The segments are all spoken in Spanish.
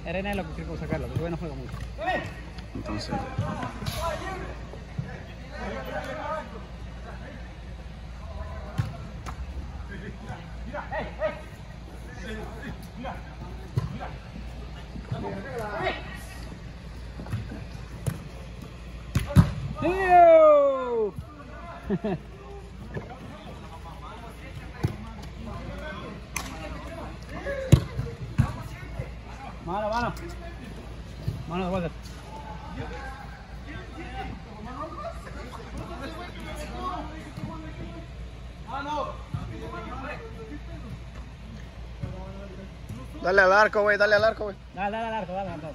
Arena es lo que quiero sacarlo, porque no juega mucho. Entonces. Mano, mano. Mano de vuelta. Dale al arco, güey, dale al arco, güey. Dale al arco, dale al arco.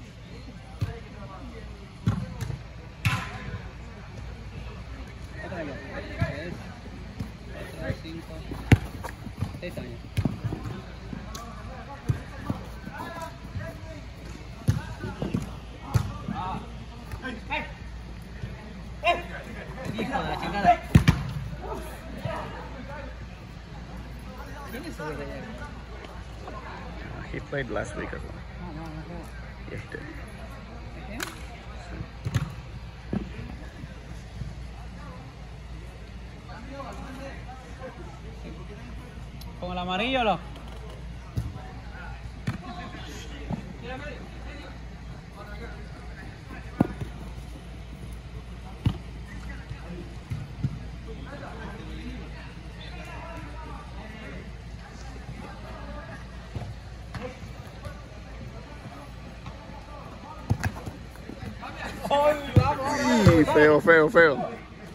Otra vez. 3, 5, 6 años. Hijo de la chingada. ¿Quién es ese de allá? He played last week as well. No. Yeah, he did. ¿Con el amarillo o no? Uy, feo, feo, feo.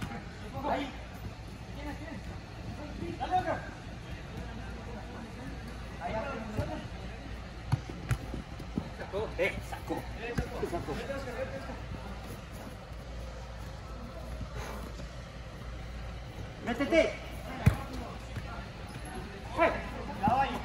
Sacó. ¡Métete! ¡Cuidado ahí!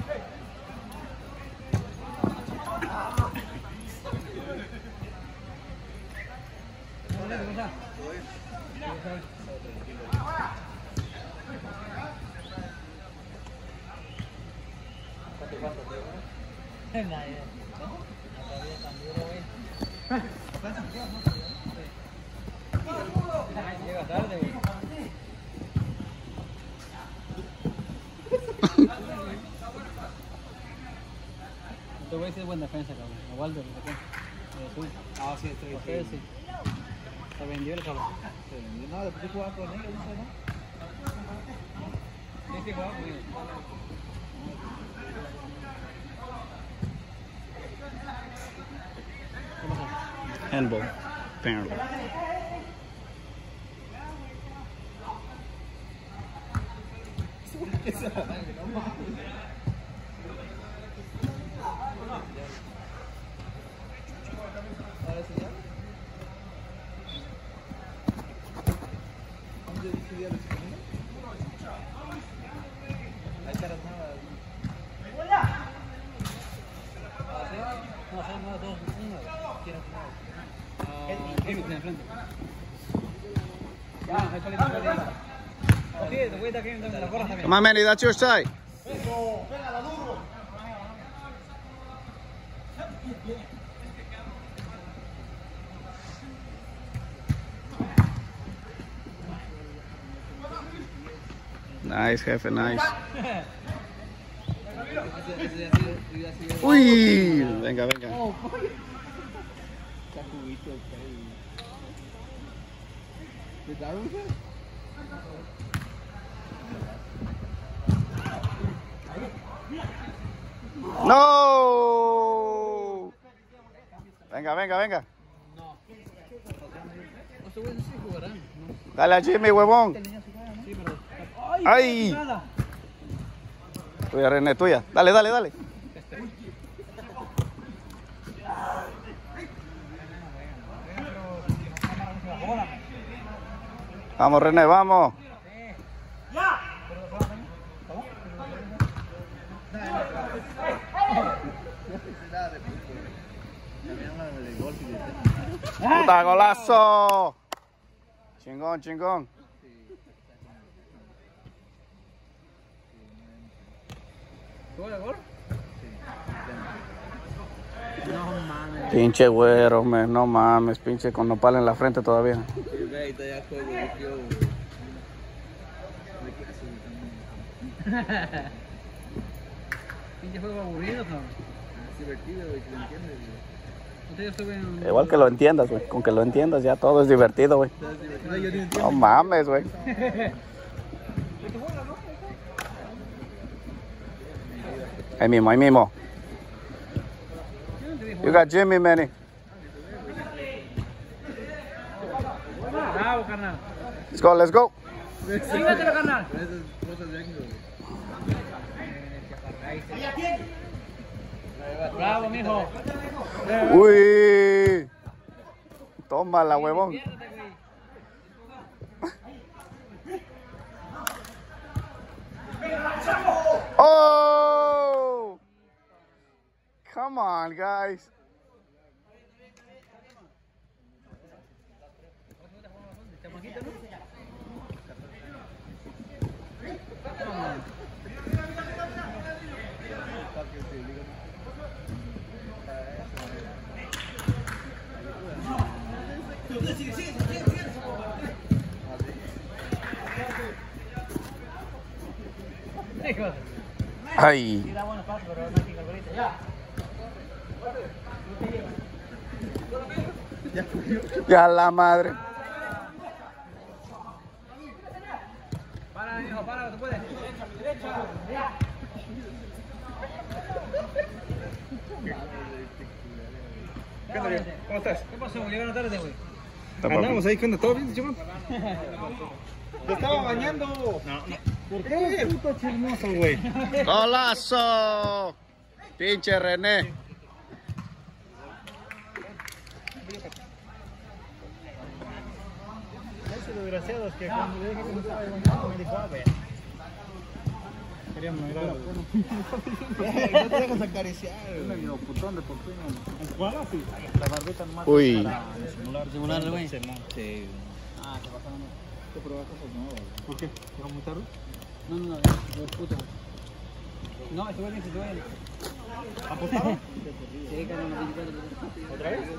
Llega tarde, güey. Este güey sí es buen defensa, cabrón. Waldo, ah, sí, estoy. Sí. Se vendió el cabrón. Se vendió. No, después jugaba con ellos, no sé, ¿no? Sí, jugaba con ellos. Handball, apparently. Come on, Manny, that's your side. Nice, jefe, nice. Uy, venga, venga. No. Venga, venga, venga. Dale a Jimmy, huevón. ¡Ay! Tuya, René, tuya. Dale, dale, dale. Vamos, René, vamos. ¡Puta, golazo! Chingón, chingón. ¿Tuvo el gol? No mames. Pinche güero, man. No mames, pinche con nopal en la frente todavía. Pinche juego aburrido, cabrón. Es divertido, güey, que lo entiendes, güey. Igual que lo entiendas, güey. Con que lo entiendas ya todo es divertido, güey. No mames, güey. Ahí mismo, ahí mismo. You got Jimmy, Manny. Bravo, carnal. Let's go, let's go. Sígatelo, carnal. Bravo, mijo. Uy. Tómala, huevón. Oh! Come on, guys. Ay. Ya la madre. Para, hijo, para, tú puedes. ¿Qué onda, viejo? ¿Cómo estás? ¿Qué pasó? Llegaron tarde, güey. Andamos ahí, ¿qué onda? ¿Todo bien, Chimón? Te estaba bañando. No. ¿Por qué? Puto chismoso, güey. Golazo. Pinche René. Esos desgraciados que cuando le dije que no estaba bañando me dijo, a ver. Querían mirar. No te dejas acariciar. Un medio putón de por fin. ¿Cuál así? La barbita más. Uy. Para simular, güey. Sí. Ah, ¿qué pasó? ¿Qué probar cosas nuevas? ¿Por qué? ¿Llegó muy tarde? No, puto. No, ese güey dice, se duele. ¿Apostaron? Sí, carnal, no. ¿Otra vez?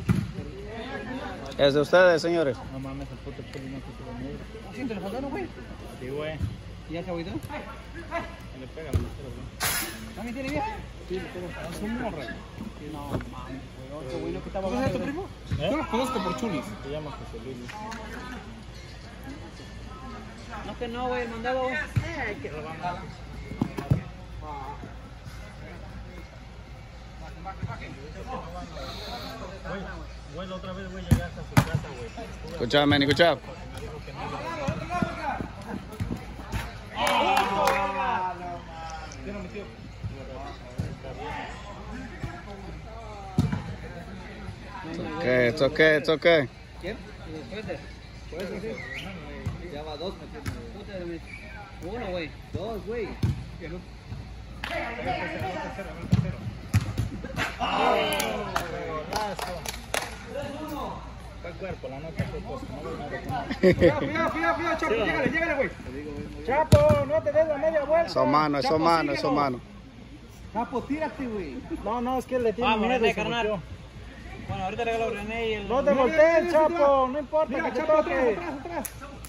Es de ustedes, señores. No mames, el puto chile no quiso venir. ¿Sí te lo faltaron, güey? Sí, güey. ¿Y ya se agüitó? Le pega la mujer, güey. ¿También tiene vieja? Sí, le pega. Es un morro. No, mames, güey. Otro güey, no que estaba ¿Conoces a tu hablando. primo? Yo lo conozco por Chulis. Se llama José Luis. No, que no, güey, el mandado, güey. Que lo van a... Güey, la otra vez, güey, llegaste a su casa, güey. Good job, Manny. Good job. ¿Quién lo metió? It's okay, it's okay. ¿Quién? ¿Puede ser? Ya va dos metiendo. Uno, güey. Dos, güey. ¿Cuál cuerpo? La nota que puesto. Cuidado, Chapo, llégale, güey. Chapo, no te des la media vuelta. Eso mano, eso mano, eso mano. Chapo, tírate, güey. No, es que le tiene mírate, miedo, carnal. se volteó. Bueno, ahorita le hago a René y el... No te voltees, Chapo, no importa que te toque. atrás.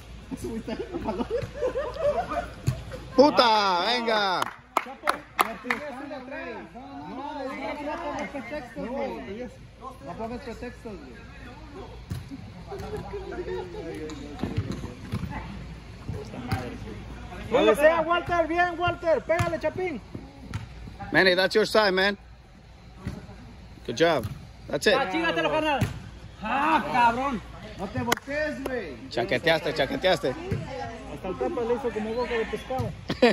¡Puta! ¡Venga! No pongas pretextos, güey. No le sea, Walter, bien, Walter. Pégale, Chapín. Manny, that's your side, man. Good job. That's it. Chígatelo, carnal. Ah, cabrón. No te voltees, güey. Chaqueteaste, chaqueteaste. Hasta el tapa le hizo como boca de pescado.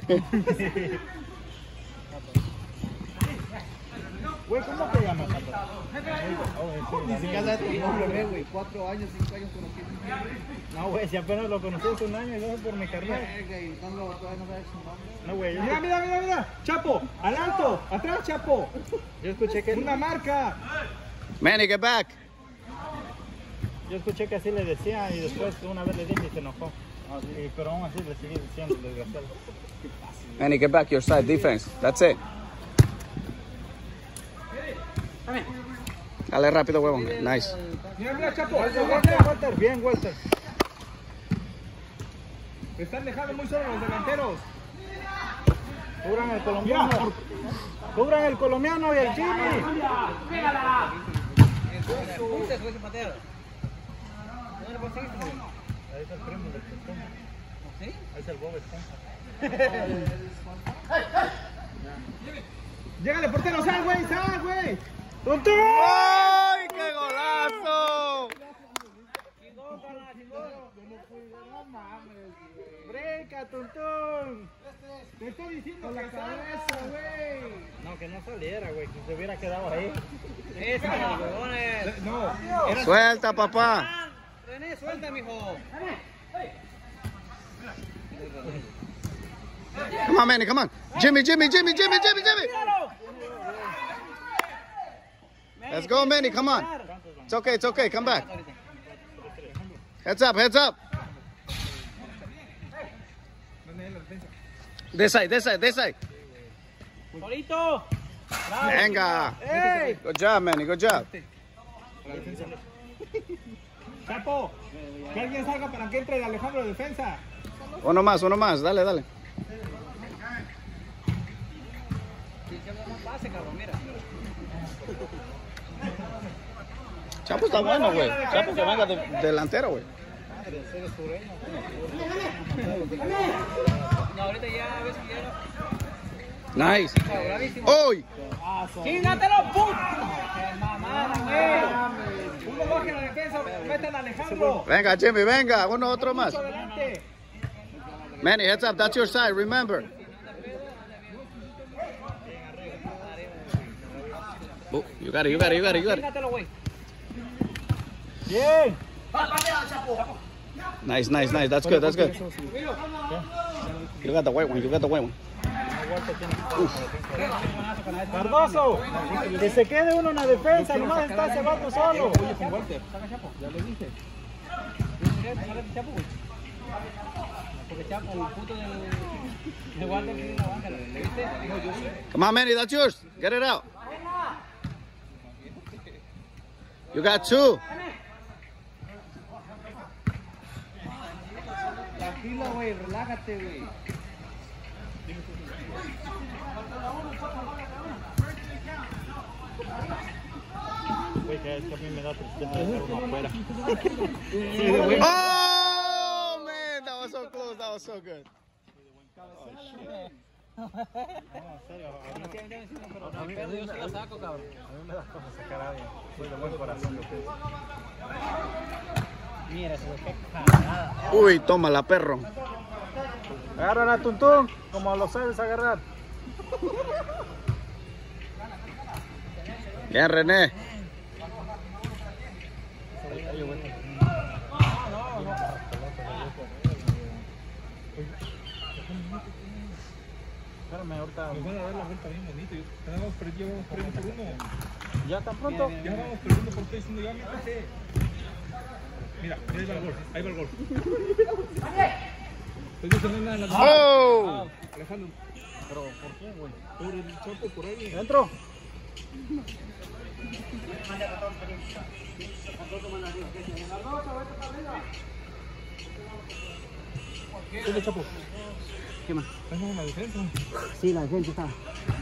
Güey, ¿cómo te llamas, Tapa? Ni siquiera sabes tu nombre, güey. 4 años, 5 años conociendo. No, güey, si apenas lo conocí hace un año y gracias por mi carnal. Todavía no sabes su nombre. No, güey. Mira. Chapo, al alto, atrás, Chapo. Yo escuché que... ¡Una marca! Manny, get back. Yo escuché que así le decía y después una vez le dije y se enojó. Pero aún así le seguí diciendo, desgraciado. Manny, get back, your side, defense. That's it. Dame. Dale rápido, huevón. Nice. Mira, Chapo. Walter, bien, Walter. Están dejando muy solos los delanteros. Cubran el colombiano. Cubran el colombiano y el Jimmy. Ahí está el primo del Tentón. Ahí está el Bob Esponja. Llegale, portero, sal, güey, sal, güey. ¡Tuntún! ¡Ay, qué golazo! ¡Brinca, Tuntún! Te estoy diciendo que cabeza, güey. No, que no saliera, güey, que se hubiera quedado ahí. No. Suelta, papá. René, suelta, mijo. Come on, Manny, come on. Jimmy. Let's go, Manny, come on. It's okay, come back. Heads up. This side. Solito. Venga. ¡Ey! Good job, Manny, good job. Chapo, que alguien salga para que entre el Alejandro de defensa. Uno más, dale. Chapo está bueno, güey. Chapo que venga delantero, güey. No, ahorita ya ves que ya Nice. ¡Uy! ¡Chingatelo, puto! Uno baje la defensa, meten a Alejandro. Venga, Jimmy, venga. Otro más. Adelante. Manny, heads up. That's your side, remember. Oh, you got it. Chíngatelo, güey. Bien. Nice. That's good. You got the white one. Cardoso, que se quede uno en la defensa, nomás está ese vato solo. Ya le dije. Chapo, güey. Porque Chapo, el puto de Walter tiene la banca, ¿le viste? Come on, Manny, that's yours. Get it out. You got two. Tranquilo, güey, relájate, güey. Güey, que a mí me da tristeza dejar uno afuera. Oh, man, that was so close. That was so good. No, en serio, A mí yo sí la saco, cabrón. a mí me da cosa sacar a alguien. Soy de buen corazón, yo pienso. Mira, eso qué cagada. Uy, tómala, perro. Agarran a Tuntún, como lo sabes agarrar. Bien, René. Espérame, ahorita. Nos van a dar la vuelta bien bonito. Ya vamos perdiendo por uno. ¿Ya tan pronto? Ya vamos perdiendo por 3. Ya métete. Mira, ahí va el gol. Pues no se nada en la Oh! Alejandro. ¿Pero por qué, güey? Por el Chapo, por ahí. ¿Dentro? ¿Qué le Chapo? ¿Qué más? ¿Estás en la defensa? Sí, la gente está.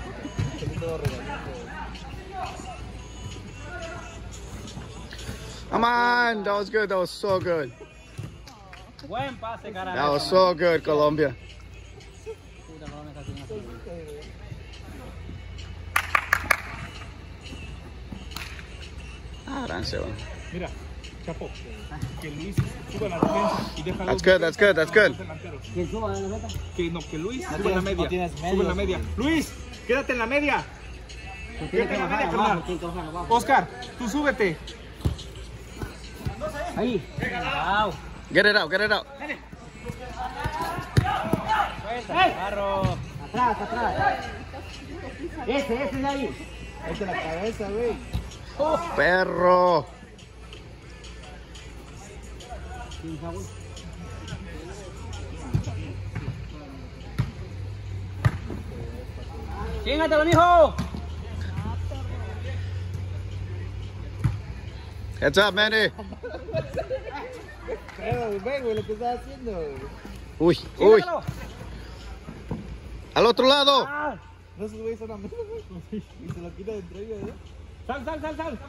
Come on, that was good. That was so good. Buen pase, carajo. That was so good, Colombia. Puta, no me está haciendo así. Arance, güey. Mira, Chapo. Que Luis suba a la defensa y deja That's good, that's good, that's good. ¿Quién suba en la meta? Que Luis suba en la media. Sube en la media. Luis, quédate en la media. Tiene que bajar abajo, tiene que bajar abajo. Oscar, tú súbete. Ahí. Wow. Get it out, get it out. Carro. Atrás. Ese de ahí. Ahí la cabeza, güey. Perro. ¡Chingatelo, mijo! Heads up, Manny. Pero, güey, lo que estás haciendo. Uy, uy. Al otro lado. No, esos güeyes son amigos, güey. Y se lo quita de entre ellos, ¿eh? Sal.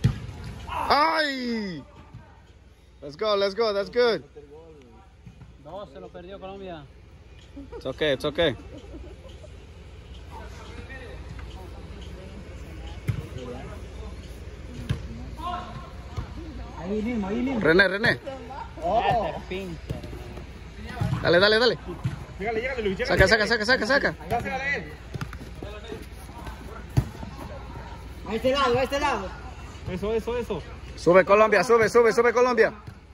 ¡Ay! Let's go, that's good. Dos, se lo perdió Colombia. It's okay. Ahí mismo. René. Oh. Pinche. Dale. Llégale, Luis. Saca. Dásela a él. A este lado. Eso. Sube Colombia, sube Colombia.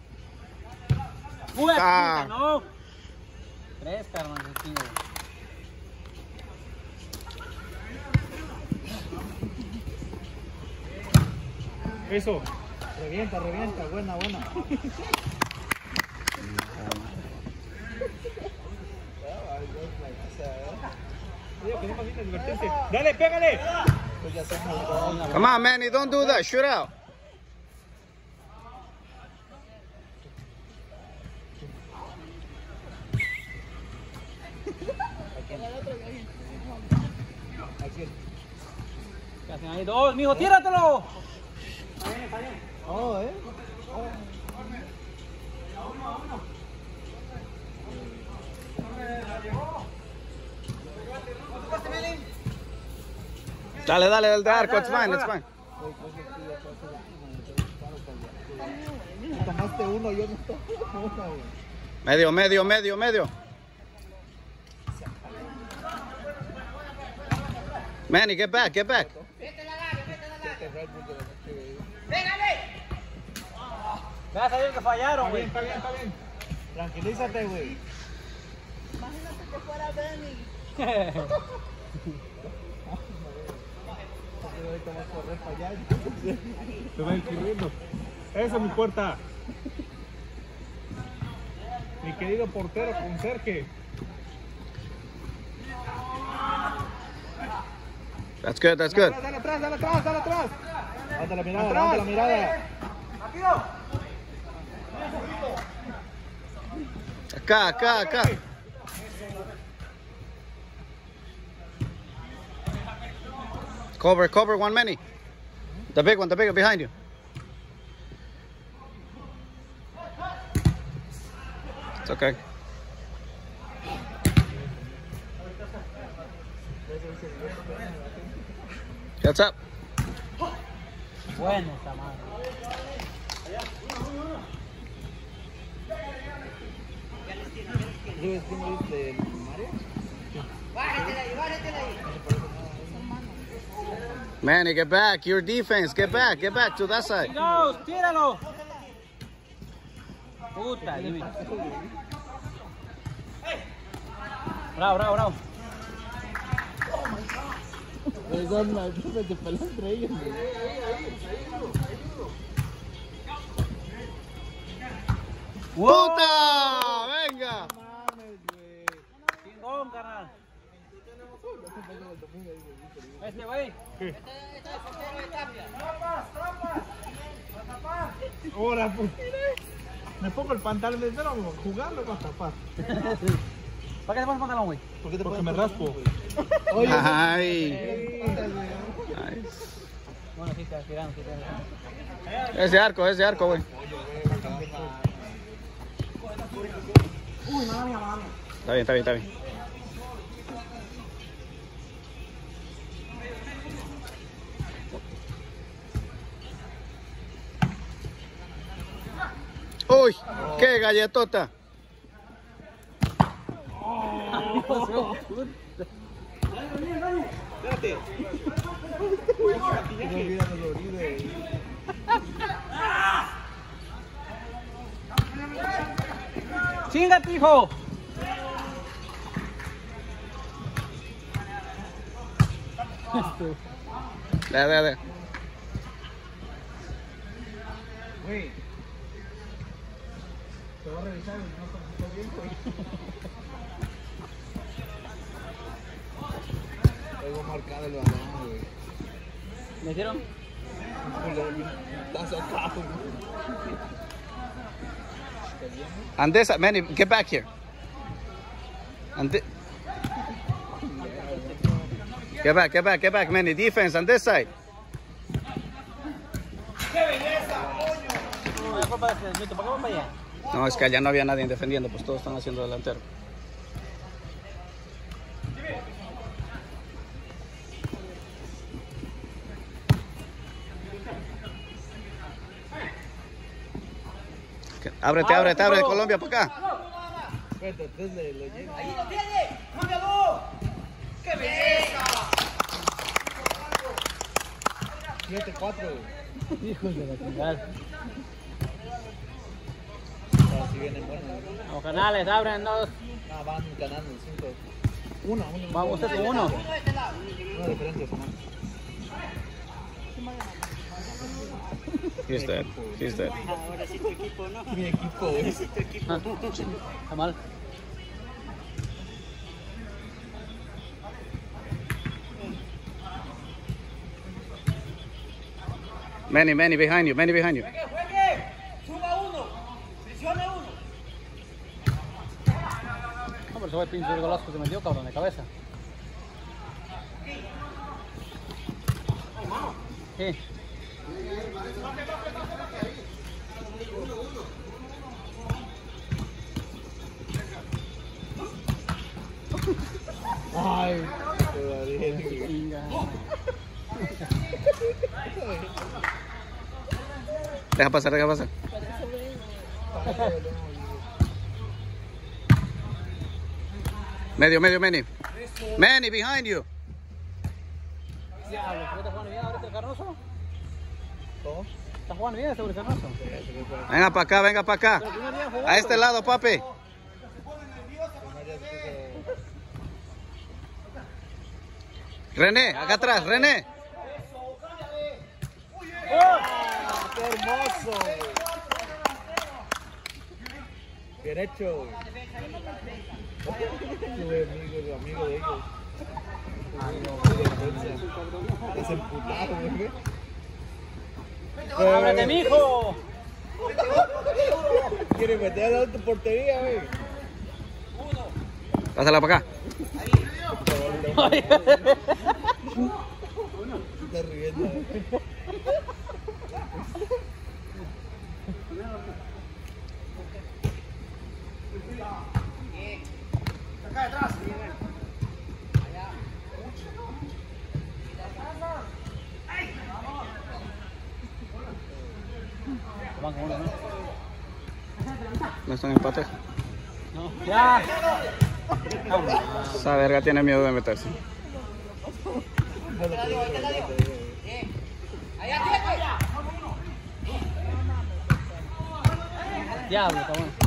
Uy, Ah. no. Tres, carnal. Eso. Revienta, buena. Dale, pégale. Come on, Manny, don't do that. Shoot out. ¿Qué hacen ahí? Dos, mijo, tíratelo. Oh, Dale, de arco. It's fine. Tomaste uno, yo no tomo una, güey. Medio. Manny, get back. Gracias a Dios que fallaron, güey. Está bien. Tranquilízate, güey. Imagínate que fuera Benny. Te va inscribiendo. Eso, mi puerta. Mi querido portero conserje. That's good. Dale atrás. Levanta la mirada. Acá. Cover one, Manny. The big one behind you. It's okay. Heads up. Bueno, esa madre. ¿Sí ves quién lo viste de Mario? Bájate de ahí. Manny, get back. Your defense. Get back to that side. No, tíralo. Puta, Luis. Bravo. Se peló entre ellos. ¡Puta! ¡Venga! Chingón, carnal. Este güey. ¿Qué? Ahora, pues. Me pongo el pantalón de cero jugando para tapar. ¿Para qué te pones pantalón, güey? Porque me raspo. Ay. Bueno, sí, está tirando. Ese arco, güey. Uy, mala mía. Está bien. ¡Uy! ¡Qué galletota! Espérate. ¡Chingate, hijo! Dale. Güey. Te voy a revisar y no está bien, güey. Tengo marcado el balón, güey. ¿Me hicieron? On this side, Manny, get back here. Get back, Manny. Defense on this side. No, es que allá no había nadie defendiendo, pues todos están haciendo delantero. Ábrete, Colombia, para acá. Ahí lo tiene. ¡Cámbialo! ¡Qué belleza! 7-4. Hijos de la chingada. Si vienen buenos. Los canales abren dos. Ah, van ganando 5. Uno. Vamos a hacer con uno. Una diferencia, Samán. He's dead. Ahora sí tu equipo, ¿no? Mi equipo, güey. Sí tu equipo. Está mal. Manny behind you. ¡Juegue! ¡Suba uno! ¡Presione uno! No, pero ese fue el pinche golazo que se metió, cabrón, de cabeza. Sí. Ay, Deja pasar. Medio, Manny. Manny, behind you. Diablo, ¿está jugando bien ahorita el Carnoso? ¿cómo? ¿Está jugando bien este Carnoso? Venga para acá. A este lado, papi. René, acá atrás, René. ¡Qué hermoso! Bien hecho. Tuve amigo de ellos. Es el putado, güey. ¡Ábrete, mijo! Quiere meter a la portería, güey. Pásala para acá. Está riendo. Van con uno, ¿no? No están en empate. No. ¡Ya! Esa verga tiene miedo de meterse. Diablo, está bueno.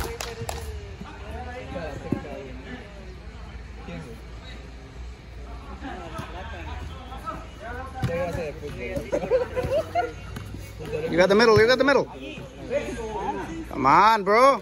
You got the middle. Come on, bro.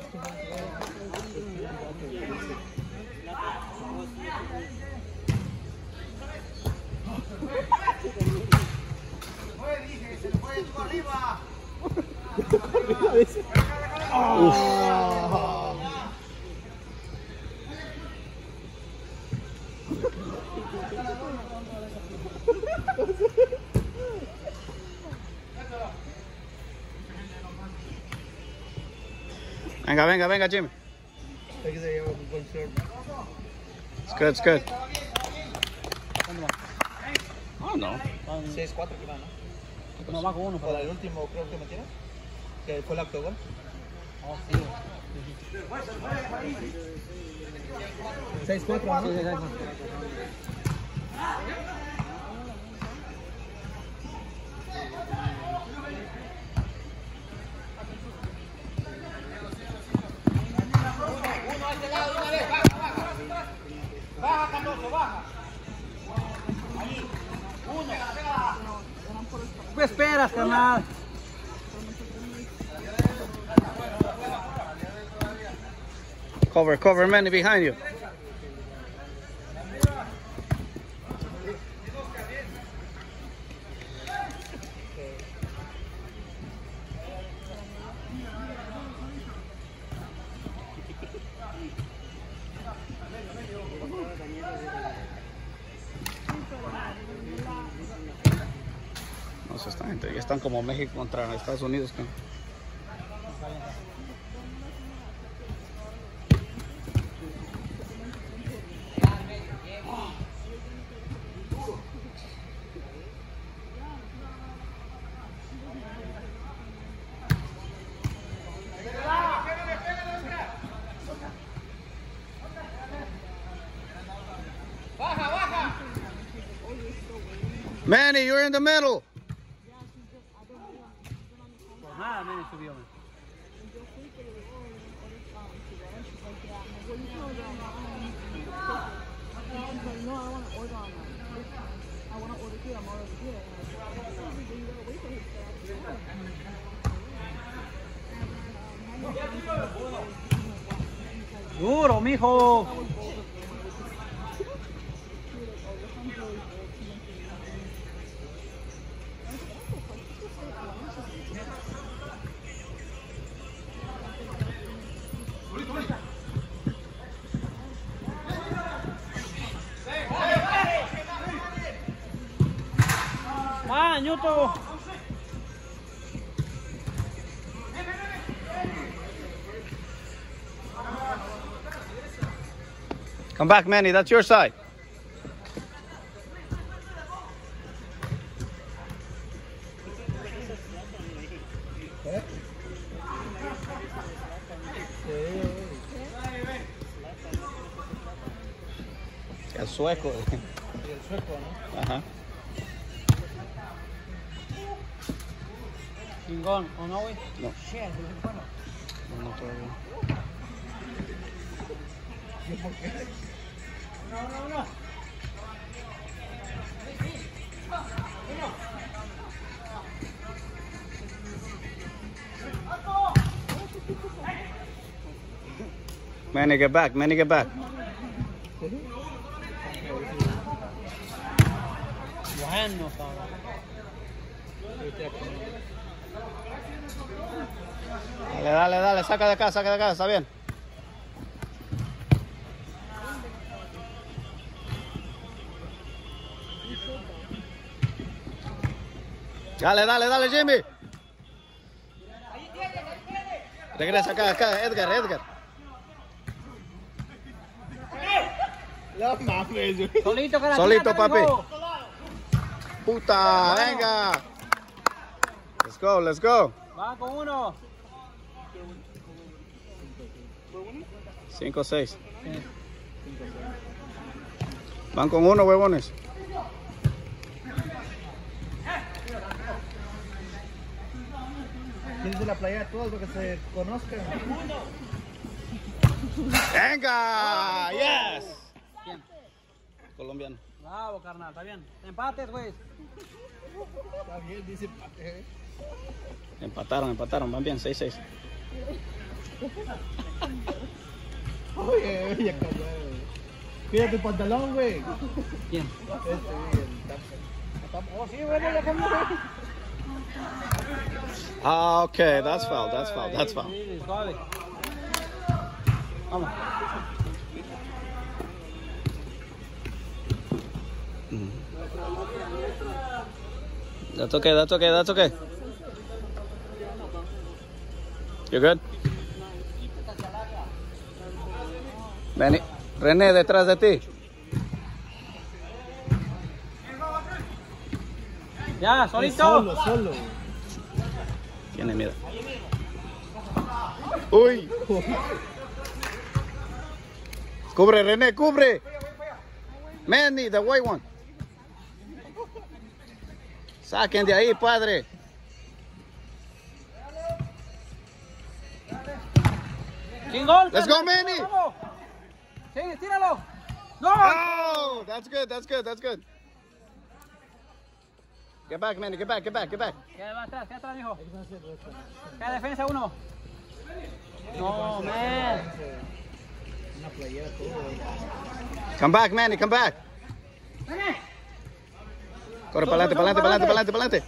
Venga, Jimmy. It's good. Oh, no. 6-4 que van, ¿no? No, va con uno. Para el último creo que metieron, que fue el autogol. Oh, sí. 6-4, ¿no? Sí. Baja, Cardoso, baja. ¿Qué esperas, carnal? Cover, Manny, behind you. Pues esta gente ya están como México contra Estados Unidos. ¿No? Manny, you're in the middle. Nada, Manny subió. Duro, mijo. Ah, Ñuto. Come back, Manny. That's your side. El sueco. El sueco, ¿no? Ajá. Chingón, ¿o no, güey? No. Shit, bueno. No, todavía. No. Manny, get back. Manny, get back. Bueno, cabrón. Dale. Saca de acá. Está bien. Dale, Jimmy. Regresa acá, Edgar. No mames, Solito, cara. Solito, papi. Puta, venga. Let's go. Va con uno. 5-6. Van con uno, huevones. Tienes de la playa de todos para que se conozcan. Venga, yes. ¿Quién? Colombiano. Bravo, carnal, está bien. Empates, güey. Está bien, dice empate. Empataron, van bien, 6-6. Oye, ya callado. Cuida tu pantalón, güey. ¿Quién? Oh, sí, bueno, ya cambió. Ah, okay, that's foul. Sí, suave. Vamos. That's okay. You good? Manny, René, detrás de ti. Ya, solito. Solo. Tiene miedo. Uy. Cubre, René, cubre. Manny, the white one. Saquen de ahí, padre. Chingón. Let's go, Manny. Vamos. Sí, tíralo. No. Oh, that's good. Get back, Manny, get back. Queda atrás, mijo. Queda defensa uno. No, man. Una playera todo. Come back, Manny, come back. Corre para adelante.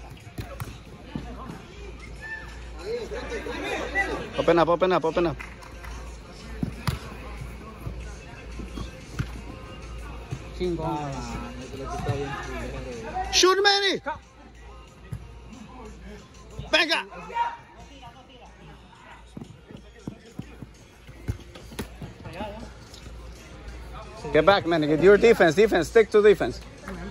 Open up. Chingón. Shoot, Manny. ¡Venga! Get back, man. Get your defense. Defense. Stick to defense.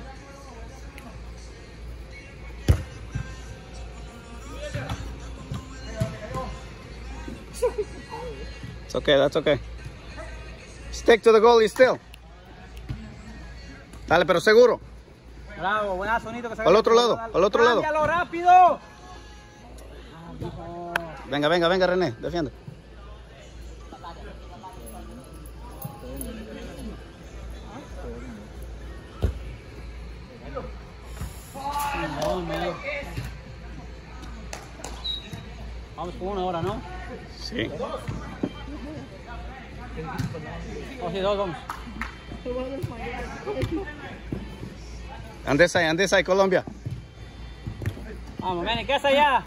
It's okay. That's okay. Stick to the goalie still. Dale, pero seguro. Bravo, buena sonito que se Al otro lado, al otro lado. ¡Cámbialo rápido! Venga, venga, venga, René. Defiende. Vamos con una hora, ¿no? Sí. O sí, dos, vamos. Andesai, Colombia. Vamos, Manny, ¿qué hace allá?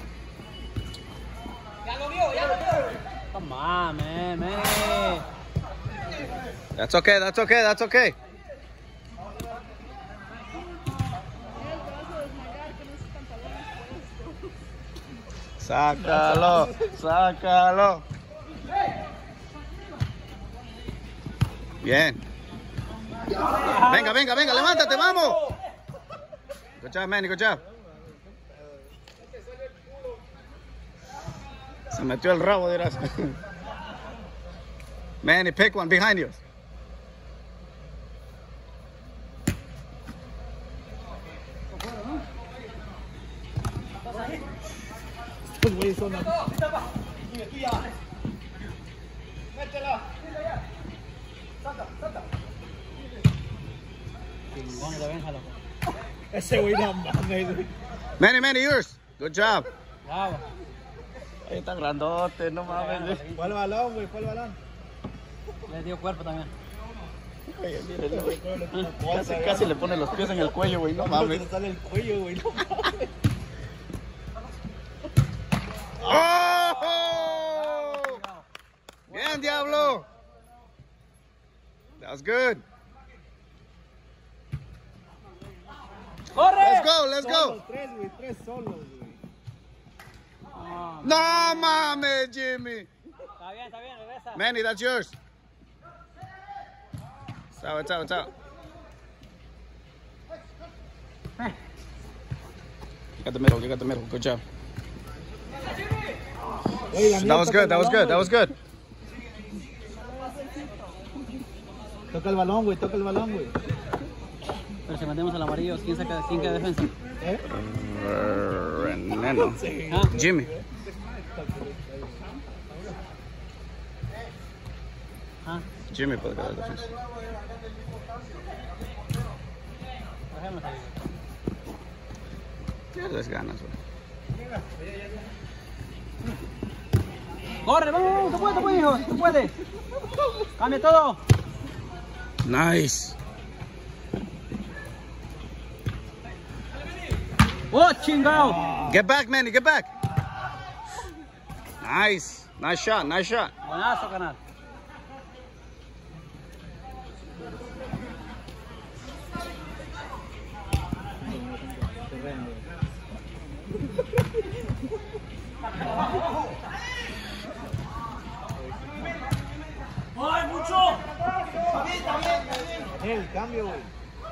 Ya lo vio, ya lo vio. Come on, man, Manny. That's okay, that's okay, that's okay. Sácalo, sácalo. Bien. Venga, venga, venga, levántate, vamos. Good job, Manny, good job. Se metió el rabo, dirás. Manny, pick one behind you. Estos güeyes son... Métela. Chingón, de Benja, loco. Ese güey no mames, güey. Manny, yours. Good job. Bravo. Ahí está grandote, no mames. ¿Cuál balón, güey? ¿Cuál balón? Le dio cuerpo también. Oye, mírenlo. Casi le pone los pies en el cuello, güey, no mames. Se sale el cuello, güey. No mames. ¡Oh! Bien, Diablo. That was good. ¡Corre! Let's go. Tres, güey. Tres solos, güey. No mames, Jimmy. Está bien, regresa. Manny, that's yours. It's out. You got the middle. Good job. That was good. Toca el balón, güey. Pero si mandemos al amarillo, ¿quién queda defensa? René, no. ¿Ah? Jimmy. ¿Ah? Jimmy puede quedar defensa. Dejémoslo ahí. Ya les ganas, güey. ¡Corre, vamos! ¡Tú puedes, hijo! ¡Tú puedes! ¡Cambia todo! Nice. ¡Oh, chingado! Get back, Manny, get back. Nice shot. Buenazo, canal. ¡Ay, mucho! El cambio, güey.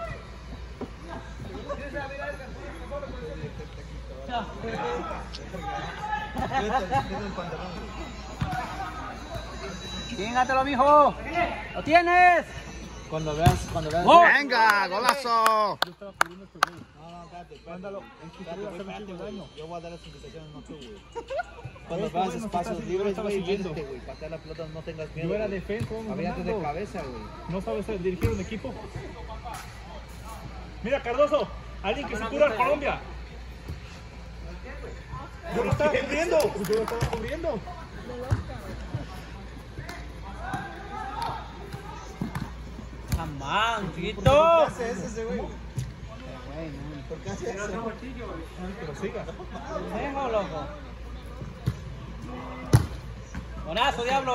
¡Chíngatelo, mijo! ¡Lo tienes! Cuando veas. ¡Oh! Venga, golazo. No, espérate. Mándalo. Yo voy a dar las indicaciones, no tú, güey. Cuando veas espacios libres, güey, vente, güey. Patea la pelota, no tengas miedo. Yo era defensa, Aviántate de cabeza, güey. no sabes dirigir un equipo. Mira, Cardoso, alguien que se cura a Colombia. Yo lo estaba cubriendo. ¡Jamán, chiquito! ¿Qué hace ese, güey? ¿Por qué hace eso? Que lo siga. ¡Venga, loco! ¡Buenazo, diablo!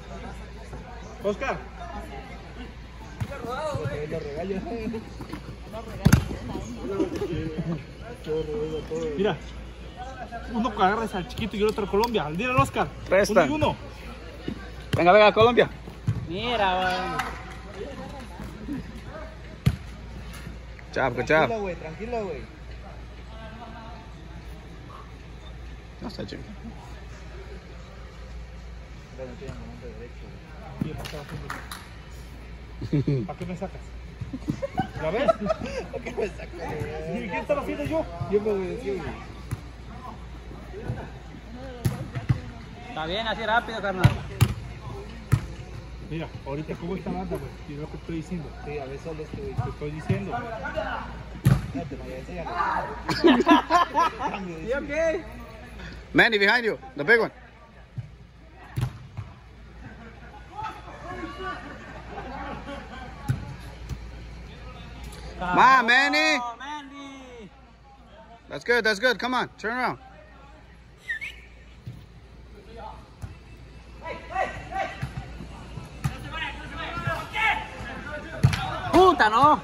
Oscar. Lo regaño. Mira. Uno que agarra al chiquito y el otro a Colombia. Dile al Oscar. Presta. Uno. Venga, venga, Colombia. Mira, güey. Chap, good job. Tranquilo, güey, tranquilo, güey. No está chido. ¿Para qué me sacas? ¿La ves? ¿Por qué me sacas, güey? ¿Quién está haciendo yo? Yo me obedecí, güey. Está bien, así rápido, carnal. Mira, ahorita cómo está banda, güey. Y es lo que estoy diciendo. Sí, a ver, solo este, güey. Te estoy diciendo. Espérate, no, ya enséñalo. Cambio de ¿Sí o qué? Manny, behind you. The big one. Come on, Manny. Oh, Manny. That's good, that's good. Come on, turn around. Puta, no.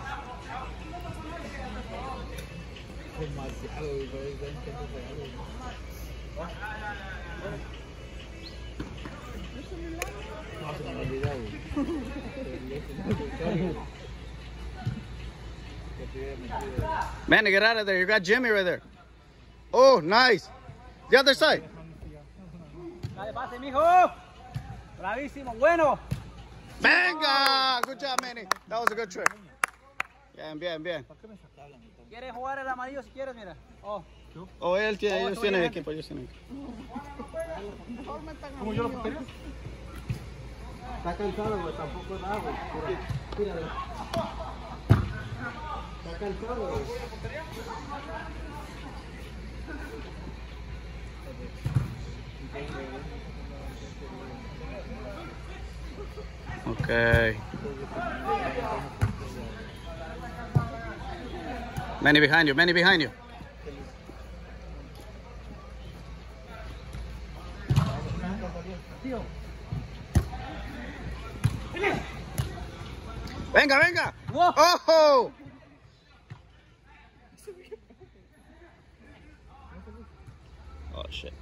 Demasiado, güey, pero es 20 reales. No, se me olvidó, güey. Manny, get out of there. You got Jimmy right there. Oh, nice. The other side. Dale pase, mijo. Bravísimo, bueno. Venga! Good job, Manny. That was a good trick. Bien, bien, bien. ¿Quieres jugar el amarillo si quieres? Mira. Oh. Oh, ellos tienen equipo, ellos tienen equipo. ¿Cómo yo lo quería? Está cansado, güey, tampoco nada, güey. Tíralo. Está cansado, güey. Okay. Manny behind you, Manny behind you. Venga, venga. Wow. Oh. Oh shit.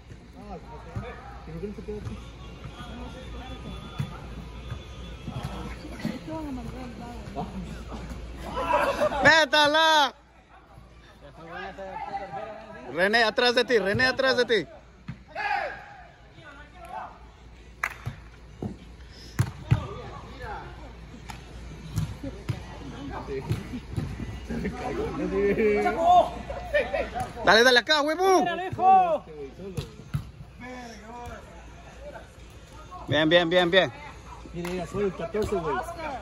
¡Métala! René, atrás de ti, René, atrás de ti. Dale, dale acá, huevón. ¡Hijo! Bien, bien, bien, bien. Mira, soy el 14, güey.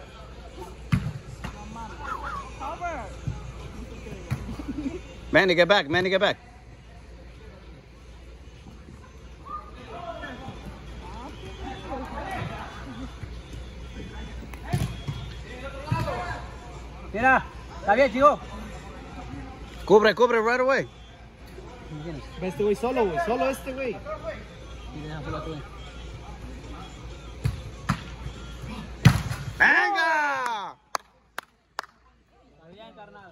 Manny, get back, Manny, get back. Mira, está bien, chico. Cubre, cubre right away. Ve este güey solo, güey. Solo este, güey. ¡Venga! Está bien, carnal.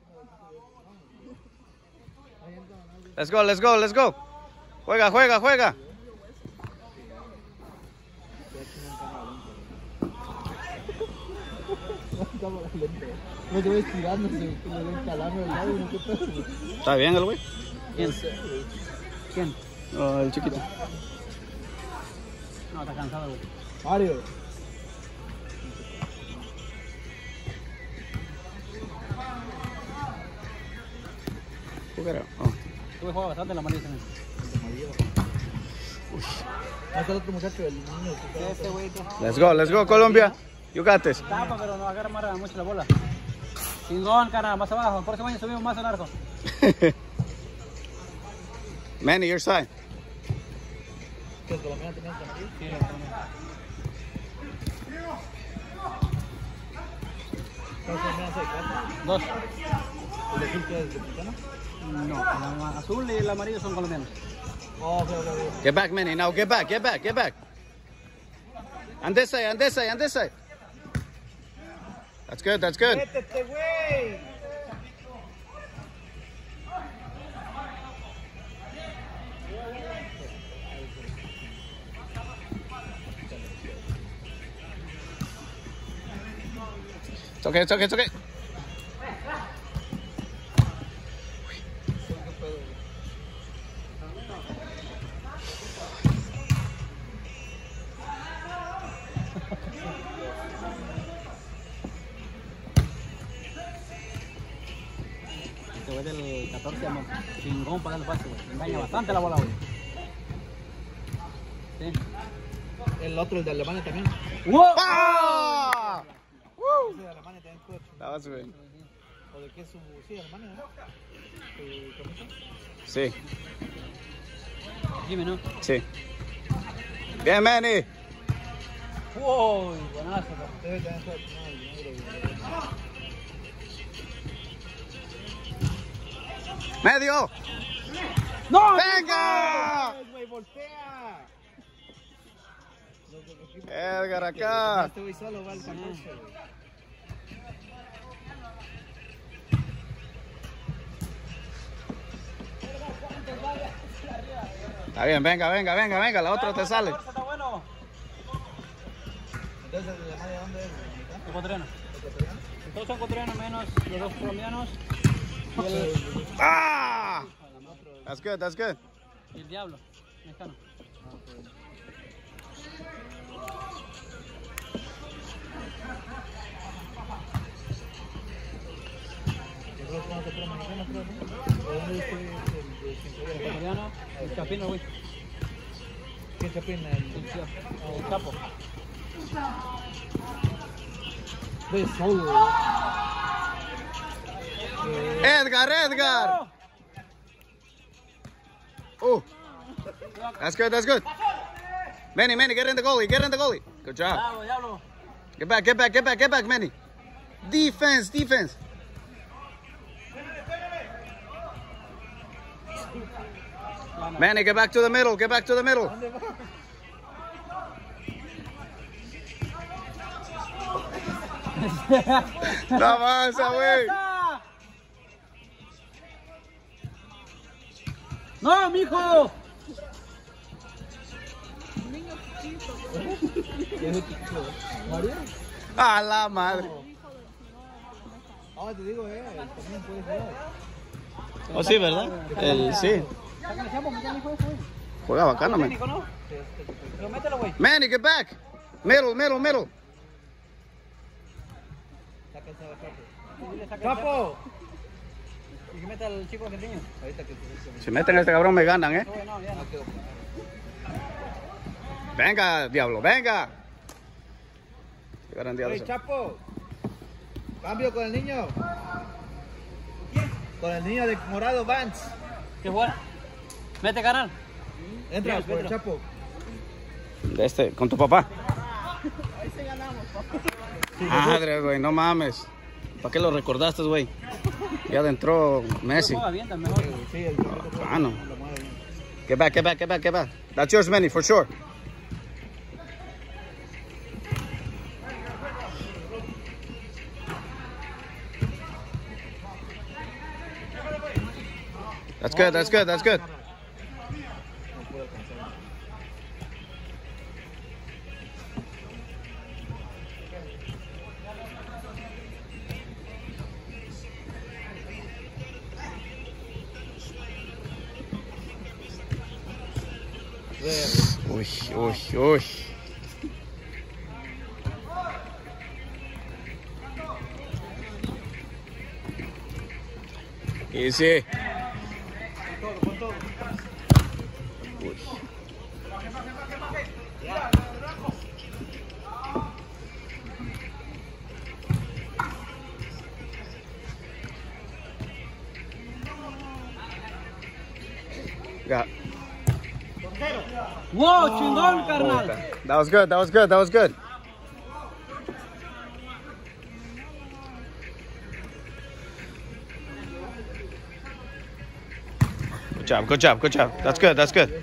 Let's go, let's go, let's go. Juega, juega, juega. No te voy estirándose, que le den calambre al lado, ¿no? ¿Qué pasa, güey? ¿Está bien el güey? ¿Quién? ¿Quién? Oh, el chiquito. No, está cansado, güey. Mario. Juega. Oh. Tuve juego bastante en la amarilla también. Hasta el otro muchacho, el niño. Este güey. Let's go, Colombia. You got this. Tapa, pero no agarra mucho la bola. Chingón, carnal, más abajo. El próximo año subimos más al arco. Manny, your side. ¿Que el colombiano tenía que salir? Sí, el colombiano. ¿Cuántos colombianos hay? ¿4? Dos. ¿El azul que es mexicano? No, el azul y el amarillo son colombianos. Oh, ok, ok, ok. Get back, Manny. Now get back, get back, get back. On this side, on this side, on this side. That's good, that's good. ¡Métete, güey! It's okay, it's okay, it's okay. Este güey del 14 amo. Chingón para darle pase, güey. Engaña bastante la bola, güey. Sí. El otro, el de Alemania también. ¡Wow! Ah! Woo! Ese de Alemania también, coach. That was good. ¿O de qué es su...? Sí, Alemania, ¿no? ¿Su camisa? Sí, Jimmy, ¿no? sí. Bien, Manny. ¡Wow! Buenazo, güey. Debe tener coach. No, el negro. Medio. ¡No! ¡Venga! Güey, voltea. Edgar acá. Este güey solo va al 14, güey. Está bien, venga, venga, venga, venga. La otra te sale. Está bueno. Entonces, ¿de Alemania dónde es? Ecuatoriano. Todos son ecuatorianos menos los dos colombianos. Y el, Ah! That's good, that's good. y el diablo, mexicano. El ecuatoriano, el chapino, güey. ¿Qué chapín? El chapo. Ve solo. Edgar, Edgar. Oh, that's good, that's good. Manny, Manny, get in the goalie, get in the goalie. Good job. Diablo, diablo. Get back, get back, get back, get back, Manny. Defense, defense. Manny, get back to the middle, get back to the middle. No más, güey. ¡No, mijo! A la madre. Ah, te digo, también puede jugar. Oh, sí, ¿verdad? El, sí. Sácale, chapo, métele, hijo, eso, güey. Juega bacano, man. Técnico, ¿no? Pero mételo, güey. Manny, get back. Middle, middle, middle. Saca esa Chapo. ¡Chapo! Y que meta al chico argentino. Ahorita que Si meten a este cabrón me ganan, No, no, ya no. Venga, diablo, venga. Llegaron diablos. Oye, Chapo. Cambio con el niño. Con el niño de morado, Vance. Qué bueno. Mete, canal. Entra Bien, por el Pedro. Chapo. De este, con tu papá. Madre, güey, no mames. ¿Para qué lo recordaste, güey? Ya adentró Messi. Juega bien, tan mejor. Sí, el Ah, no. Get back, get back, get back, get back. That's yours, Manny, for sure. That's good, that's good, that's good. Uy, uy, uy. Easy. Uy. Got. ¡Wow, chingón, carnal! That was good, that was good, that was good. Good job, good job, good job. That's good, that's good.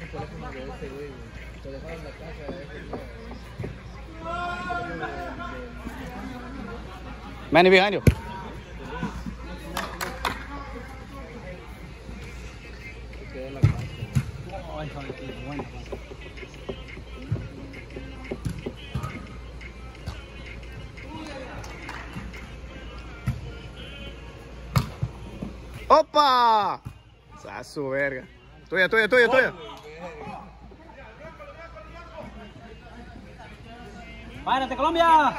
Manny behind you. Ay, joder, qué bueno. ¡Opa! A su verga. Tuya. ¡Párate, Colombia!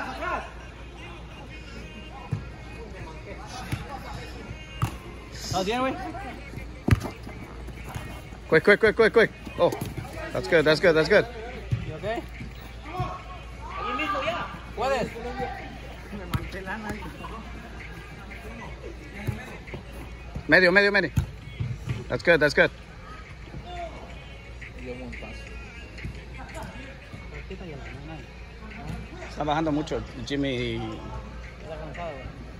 ¿Estás bien, güey? Quick. Oh, that's good. ¿Y ok? Allí mismo ya. ¿Puedes? Medio. That's good. Está bajando mucho Jimmy. Está cansado,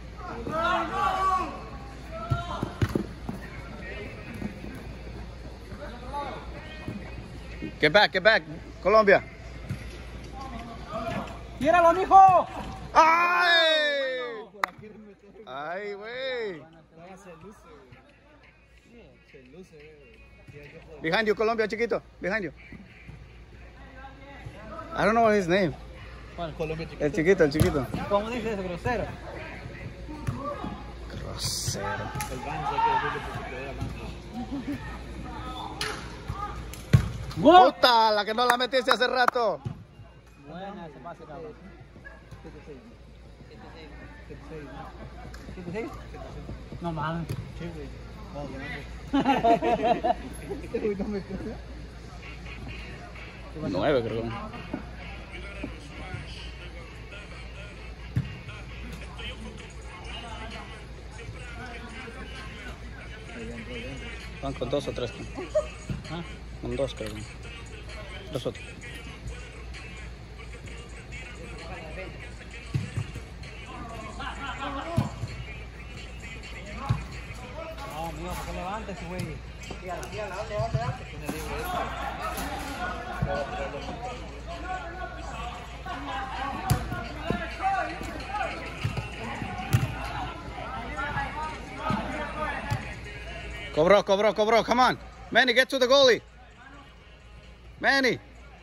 güey. Get back, Colombia. ¡Tíralo, mijo! ¡Ay, güey! Behind you, Colombia, chiquito. Behind you. I don't know his name. ¿Cuál? El chiquito. ¿Cómo dice eso, grosero? Grosero. El Vance, que era Vance. ¡Puta! La que no la metiste hace rato. Buena ese pase, cabrón. 7-6. No mames. No, 9, creo. Van con 2 o 3. ¿Ah? Con 2, creo. 3 otros. No, mío, ¿por qué levantes, güey? Tírala, ¿dónde? Tiene libre esta. Cobró. Come on. Manny, get to the goalie. Manny.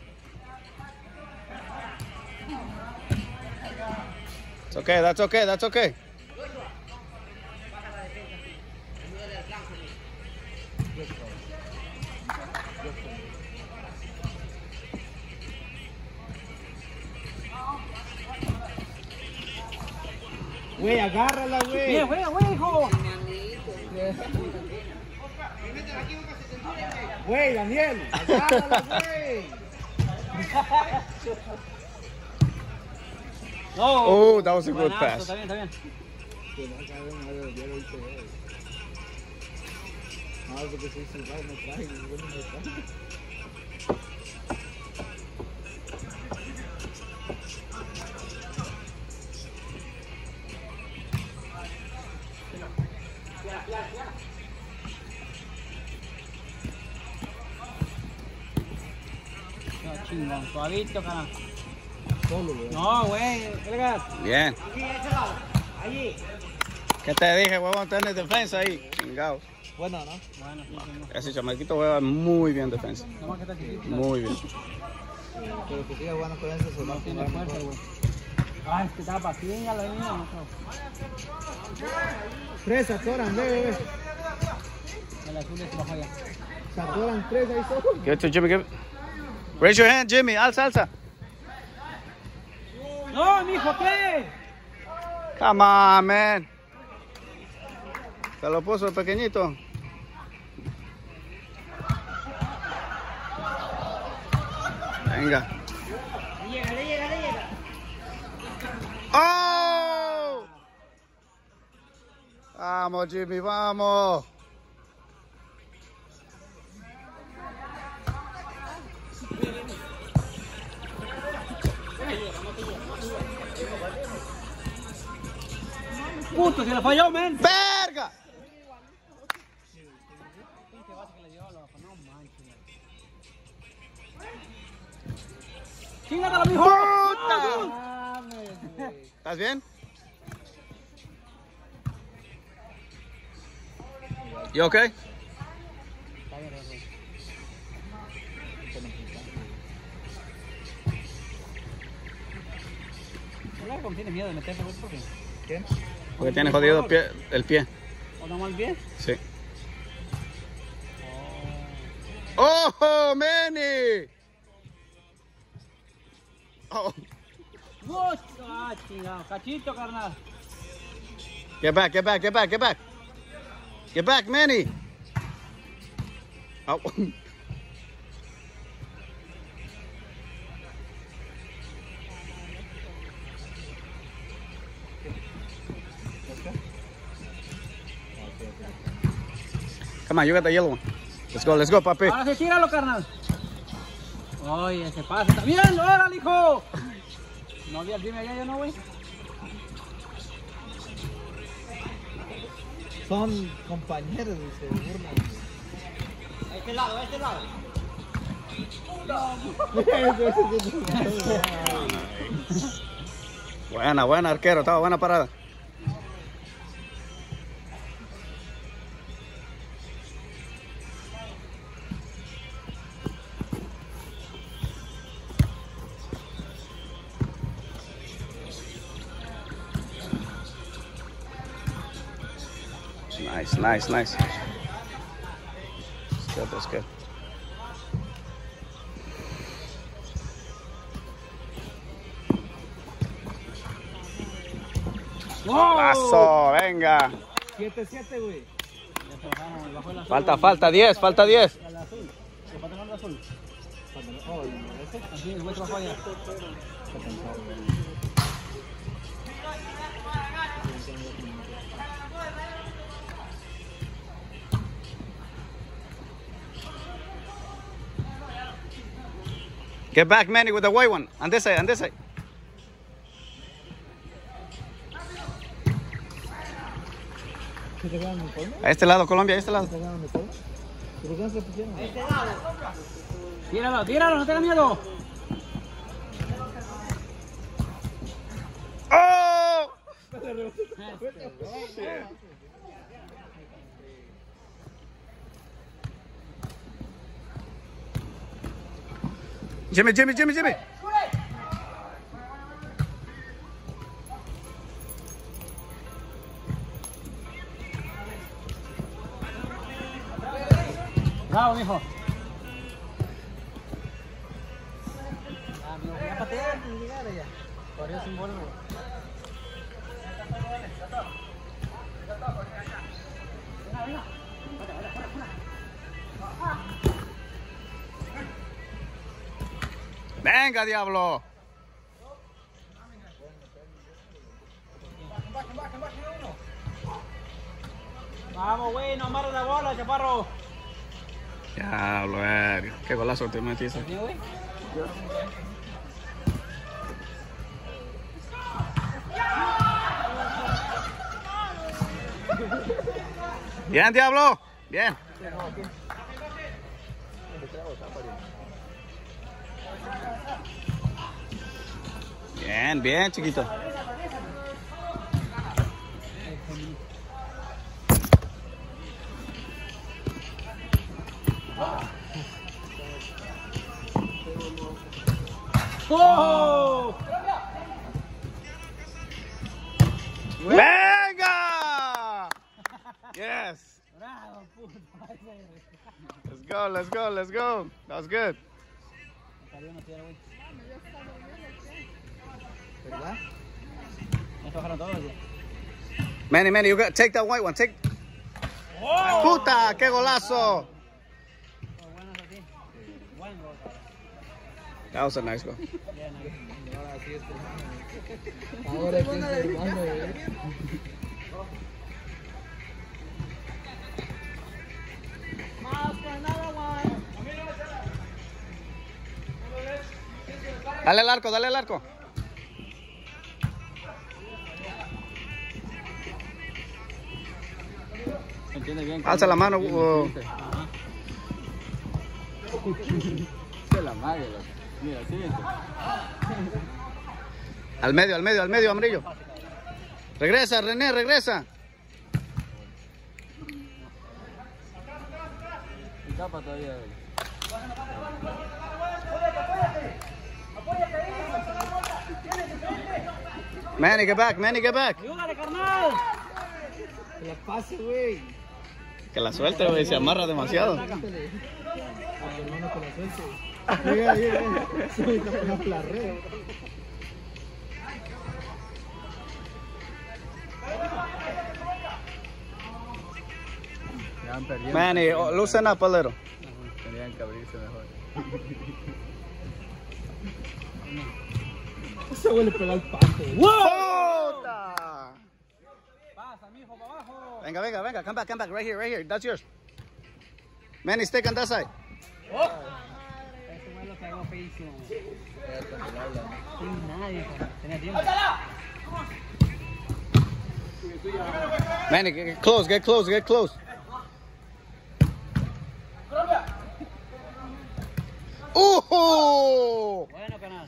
It's okay, that's okay. Güey, agárrala, güey. Bien, güey, hijo. Güey, Daniel, agárrala, güey. No. Oh, that was a good Buenazo, pass. Está bien. No, porque si se va, no trae, no trae. No, chingón, suavito, cara. Solo, güey. No, güey, vergas. Bien. Aquí, de ese lado. Allí. ¿Qué te dije, huevón? Tenés defensa ahí. Chingado. Bueno, ¿no? Bueno, sí, no. Ese chamaquito juega muy bien defensa. Nomás que está chiquito. Muy bien. Pero que siga jugando con eso, se va No a tiene jugar fuerza, mejor. güey. Ah, es que estaba patinga la niña, no creo. Tres, se atoran, ve. El azul es bajo allá. Se atoran tres ahí solo. Give it to Jimmy, give it. Raise your hand, Jimmy. Alza. No, mijo, ¿qué? Come on, man. Se lo puso pequeñito. Venga. Le llega. ¡Oh! Vamos, Jimmy, vamos. Puto, se le falló, men. ¡Verga! ¡Chingatela, mijo! ¡Puta! ¿Estás bien? ¿Y ok? ¿Tiene miedo de meterse, güey? ¿Por qué? ¿Quién? Porque tiene jodido el pie. ¿O no más bien? Sí. ¡Oh, Manny! Oh. Ah, chingado. Cachito, carnal. Get back, get back, get back, get back. Get back, Manny. Oh. Come on, you got the yellow one. Let's go, papi. Ahora sí, tíralo, carnal. Oye, se pasa. ¡Está bien! ¡Órale, hijo! No había el dime allá, ya no, güey. Son compañeros y se burlan. A este lado, a este lado. Buena, arquero. Estaba buena parada. Nice. That's good. ¡Paso! Venga. 7-7, güey. Falta 10. El azul. El pantalón azul. Así, el güey trabajó allá. Get back, Manny, with the white one. On this side, on this side. ¿Se te quedan en el polvo? A este lado, Colombia, a este lado. ¿Se te quedan en el polvo? ¿Pero qué no se pusieron? Este lado. Tíralo, no tengas miedo. ¡Oh! Jimmy. Bravo, mijo. Ya patea antes de llegar allá. Corrió sin bola. Venga, diablo. Vamos, güey, no amarra la bola, chaparro. Diablo, qué golazo te metiste. ¿Sí, güey? Bien, diablo. Bien. Bien, chiquito. ¡Oh! ¡Venga! Yes. Bravo, puto. Let's go. That was good. ¿Verdad? Ya se bajaron todos. Manny, you got take that white one. Take. ¡Oh! ¡Puta! ¡Qué golazo! Buenas así. Buen gol. That was a nice goal. Ahora sí es hermano. Ahora sí es hermano, güey. Dale al arco. Entiende bien. Alza la mano. Se la madre. Mira, siguiente. Al medio, amarillo. Regresa, René, regresa. Y tapa todavía. Manny, get back. ¡Ayúdale, carnal! Que la pase, güey. Que la suelte, güey, se amarra demasiado. A tu hermano que la suelte. Llega. Se me está pegando la red. Manny, loosen up a little. Tenían que abrirse mejor. Se vuelve a pegar el pato. ¡Puta! Pasa, mijo, para abajo. Venga. Come back. Right here. That's yours. Manny, stick on that side. Ese güey lo pegó feísimo. Sin nadie, tenía tiempo. Manny, get close. Ooh! Bueno, canal.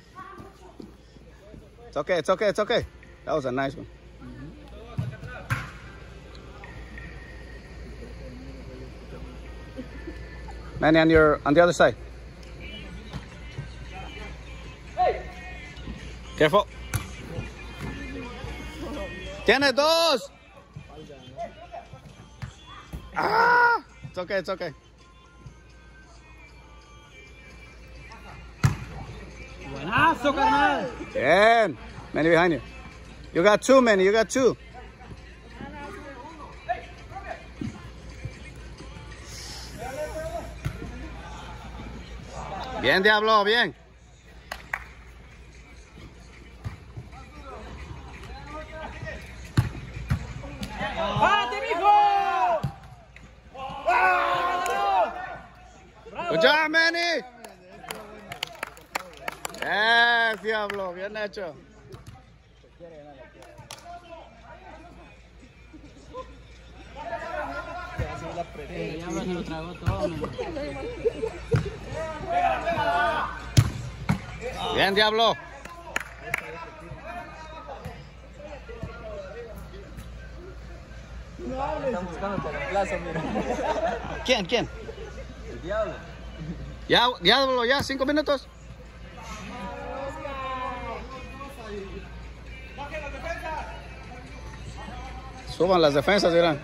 It's okay. That was a nice one. Manny, on the other side. Careful. Tiene dos. Ah! It's okay. Buenazo, carnal. Bien. Manny behind you. You got two, Manny. Bien, Diablo, bien. ¡Párate, mijo! Good job, Manny. Yes, Diablo, bien hecho. El diablo se lo tragó todo, man. Bien, Diablo. Están buscando por la plaza, mira. ¿Quién? El diablo. Diablo, ya, 5 minutos. Suban las defensas, dirán.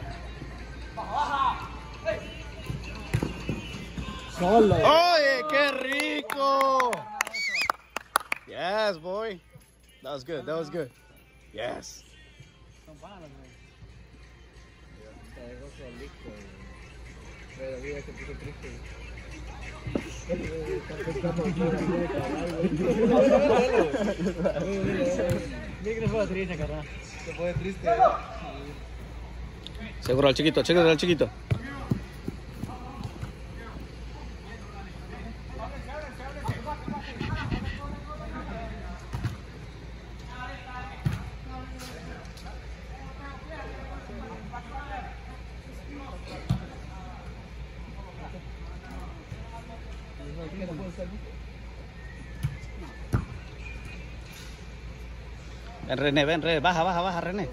¡Oye, qué rico! Yes, boy. That was good. Yes. Son panas, güey. Se dejó solito. Pero mira, se puso triste. Mira que no fue triste, carnal. Se pone triste. Seguro al chiquito, chécate al chiquito. Ven, René, baja, René.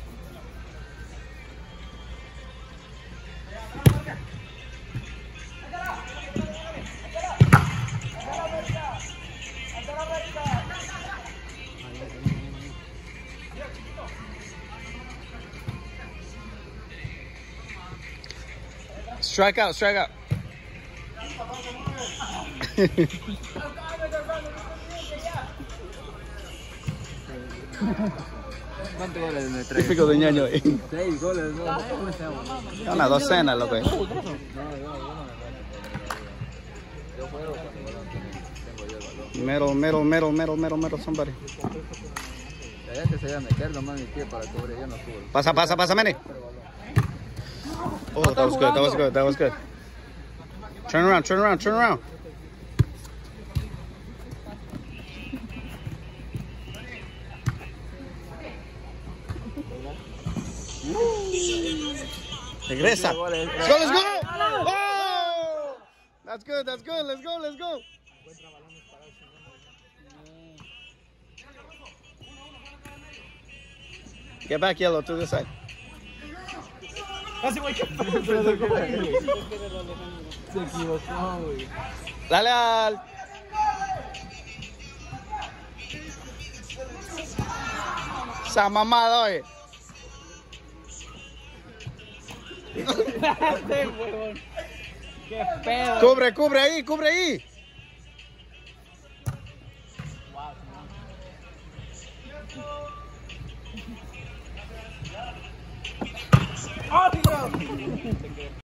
Strike out. ¿Cuántos goles me trae? Típico de ñaño. 6 goles, ¿no? Una docena, loco. Yo juego cuando tengo yo el balón. Middle, somebody. Ya que se iba a meter nomás mi pie para cubrir, yo no subo. Pasa, Manny. Oh, that was good. Turn around. Regresa. Let's go. Oh! That's good. Let's go. Get back, Yellow, to this side. Casi voy a Se equivocó, güey. Dale al... Esa mamada, oye. Este huevón. Qué pedo. Cubre ahí, cubre ahí. ¡Oh, tío!